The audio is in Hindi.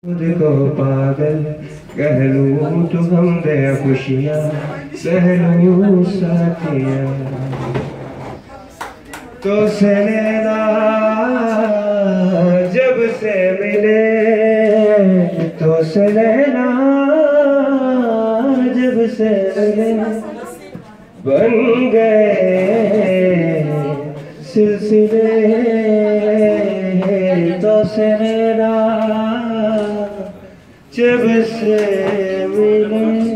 खुद को पागल कह लूं तो हम दे खुशियाँ सह लूं साथिया तो से लेना जब से मिले तो से लेना जब से मिले बन गए सिलसिले तो से लेना जब से मिले।